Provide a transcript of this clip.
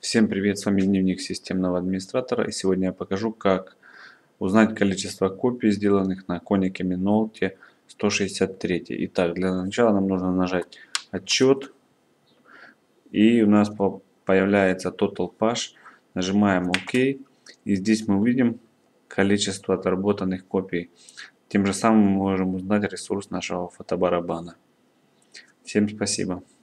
Всем привет, с вами дневник системного администратора, и сегодня я покажу, как узнать количество копий, сделанных на Konica Minolta 163. Итак, для начала нам нужно нажать отчет, и у нас появляется Total Page. Нажимаем ОК, и здесь мы увидим количество отработанных копий. Тем же самым мы можем узнать ресурс нашего фотобарабана. Всем спасибо.